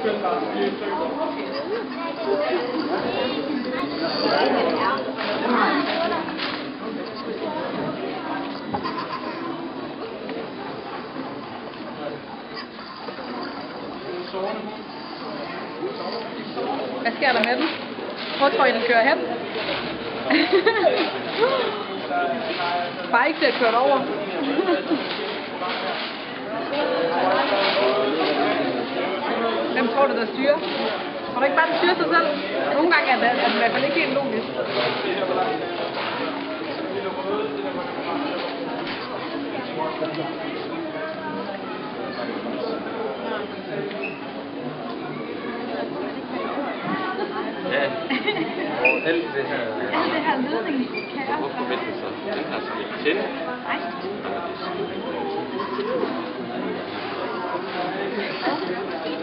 Hvad sker der med den? Hvor tror I, den kører hen? Bare ikke til at køre det over. Hvem tror du, der styrer? Tror du ikke bare, den styrer sig selv? Nogle gange er det i hvert fald ikke helt logisk. Ja, og alt det her... Alt det her ledning kan jeg også... Hvorfor vente så? Den har sådan ikke tændt. Nej.